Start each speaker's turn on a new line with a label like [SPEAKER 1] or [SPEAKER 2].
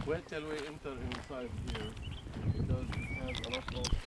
[SPEAKER 1] Wait till we enter inside here because it has a lot of